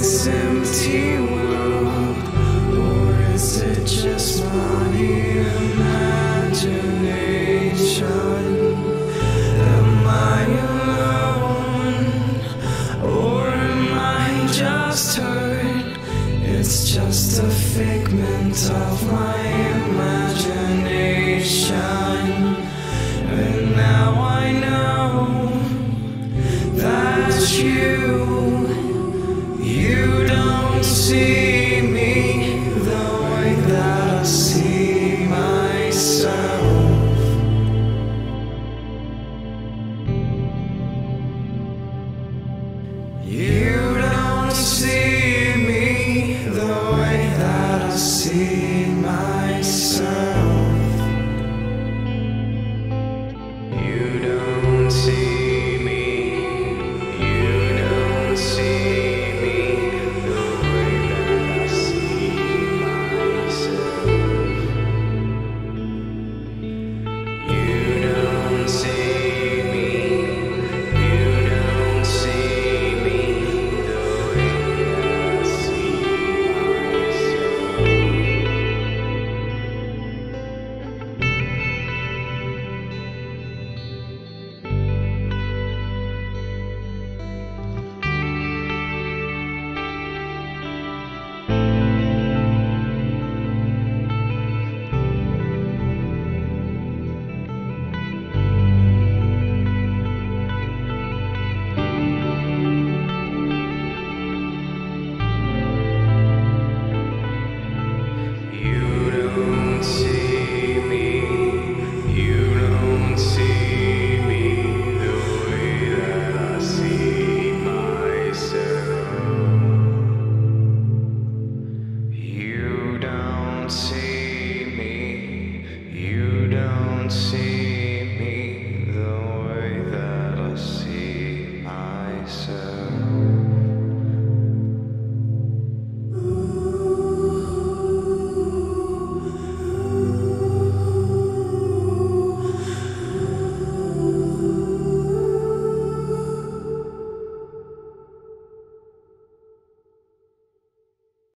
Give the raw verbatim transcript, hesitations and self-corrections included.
this empty world? Or is it just my imagination? Am I alone? Or am I just hurt? It's just a figment of my imagination. And now I know that you, you don't see me the way that I see myself. You don't see me the way that I see